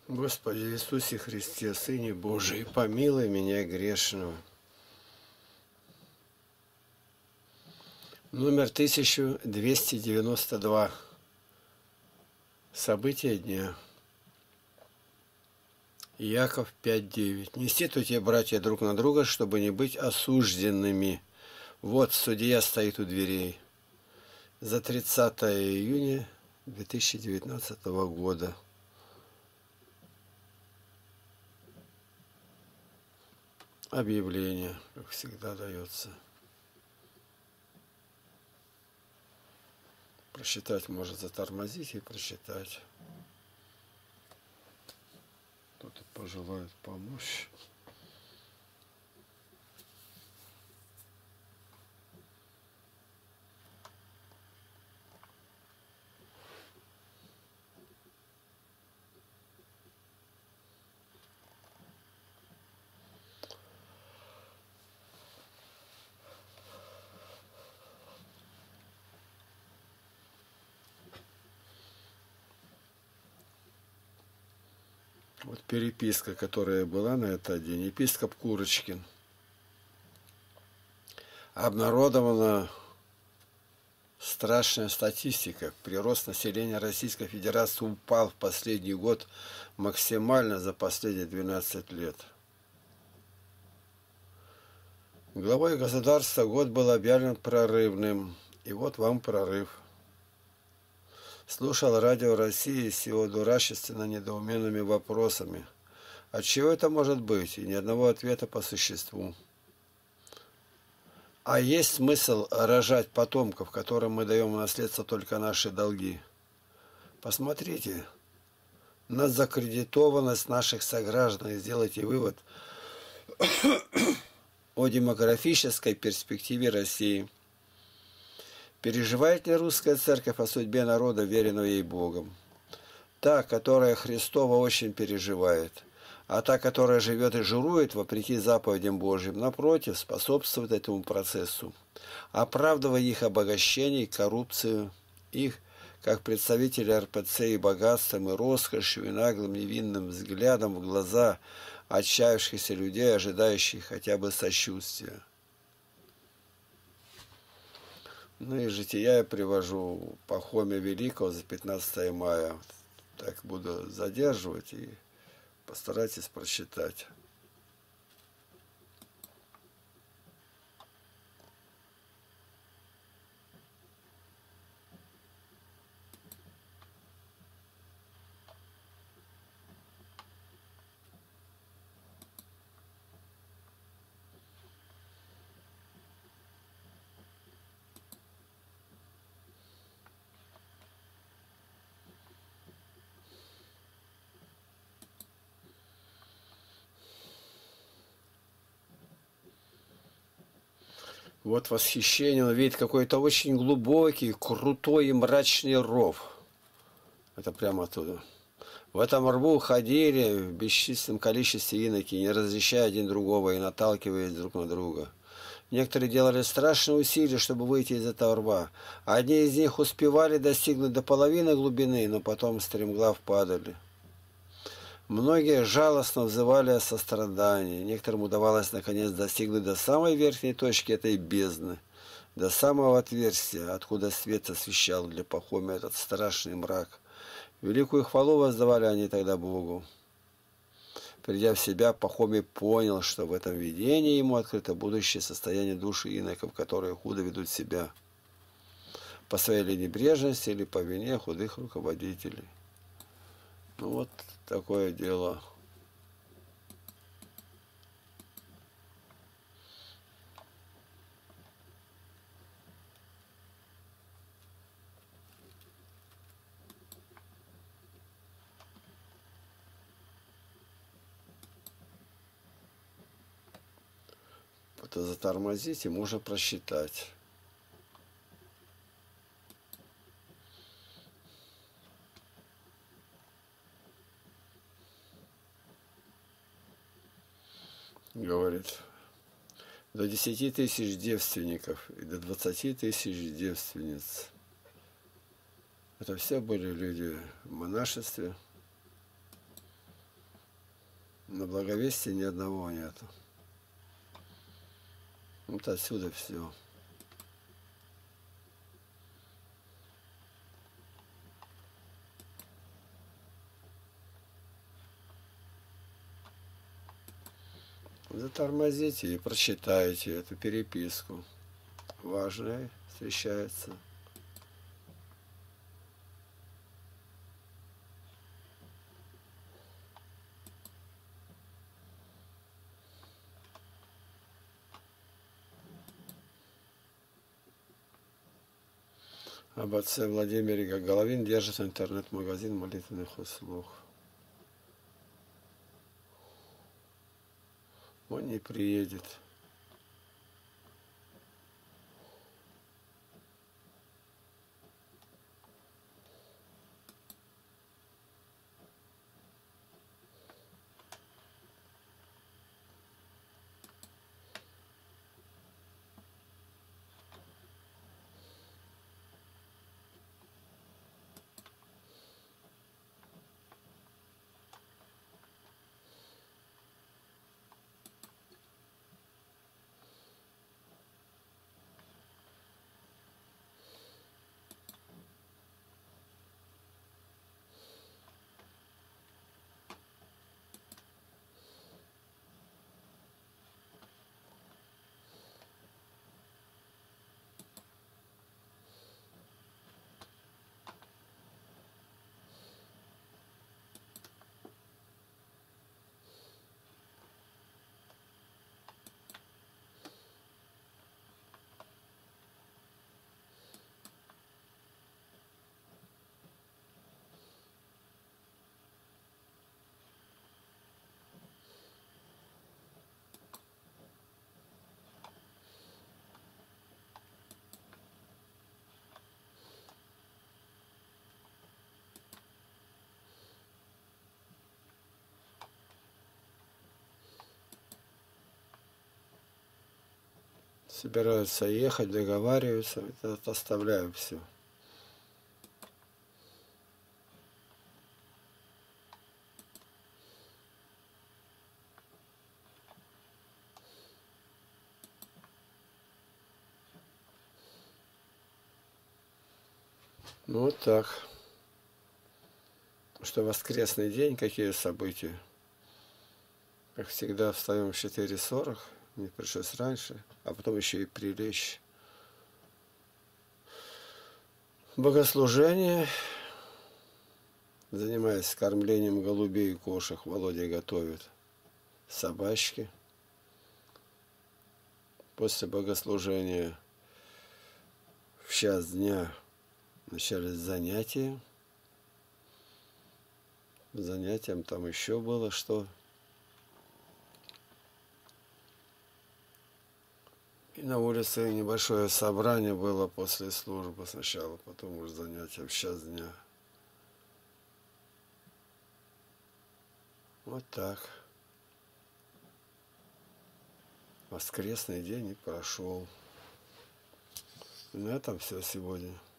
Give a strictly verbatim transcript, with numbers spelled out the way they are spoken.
Господи Иисусе Христе, Сыне Божий, помилуй меня грешного. Номер тысяча двести девяносто два. События дня. Яков пять девять. Не сетуйте, братья, друг на друга, чтобы не быть осужденными. Вот судья стоит у дверей. За тридцатое июня две тысячи девятнадцатого года. Объявление, как всегда, дается. Прочитать может затормозить и прочитать. Кто-то пожелает помочь. Вот переписка, которая была на этот день. Епископ Курочкин. Обнародована страшная статистика. Прирост населения Российской Федерации упал в последний год максимально за последние двенадцать лет. Главой государства год был объявлен прорывным. И вот вам прорыв. Слушал радио России с его дурачественно недоуменными вопросами. От чего это может быть? И ни одного ответа по существу. А есть смысл рожать потомков, которым мы даем в наследство только наши долги? Посмотрите на закредитованность наших сограждан и сделайте вывод о демографической перспективе России. Переживает ли русская церковь о судьбе народа, веренного ей Богом? Та, которая Христова очень переживает, а та, которая живет и жирует вопреки заповедям Божьим, напротив, способствует этому процессу, оправдывая их обогащение и коррупцию, их, как представители эр пэ цэ, и богатством, и роскошью, и наглым невинным взглядом в глаза отчаявшихся людей, ожидающих хотя бы сочувствия. Ну и жития я привожу Пахомия Великого за пятнадцатое мая. Так буду задерживать и постарайтесь прочитать. Вот восхищение, он видит какой-то очень глубокий, крутой и мрачный ров. Это прямо оттуда. В этом рву ходили в бесчисленном количестве иноки, не различая один другого и наталкиваясь друг на друга. Некоторые делали страшные усилия, чтобы выйти из этого рва. Одни из них успевали достигнуть до половины глубины, но потом стремглав падали. Многие жалостно взывали о сострадании. Некоторым удавалось наконец достигнуть до самой верхней точки этой бездны, до самого отверстия, откуда свет освещал для Пахомия этот страшный мрак. Великую хвалу воздавали они тогда Богу. Придя в себя, Пахомий понял, что в этом видении ему открыто будущее состояние души иноков, которые худо ведут себя по своей ли небрежности или по вине худых руководителей. Ну вот такое дело. Это затормозить и можно просчитать. Говорит, до десяти тысяч девственников и до двадцати тысяч девственниц. Это все были люди в монашестве, На Благовестии ни одного нету. Вот отсюда все. Затормозите и прочитайте эту переписку. Важное встречается. Об отце Владимире Головин держит интернет-магазин молитвенных услуг. Он не приедет. Собираются ехать, договариваются, это оставляю все. Ну вот так. Что воскресный день, какие события? Как всегда, встаем в четыре сорок, мне пришлось раньше, а потом еще и прилечь. Богослужение. Занимаясь кормлением голубей и кошек, Володя готовит собачки. После богослужения в час дня начались занятия. Занятием там еще было что. И на улице небольшое собрание было после службы сначала, потом уже занятия в час дня. Вот так. Воскресный день и прошел. И на этом все сегодня.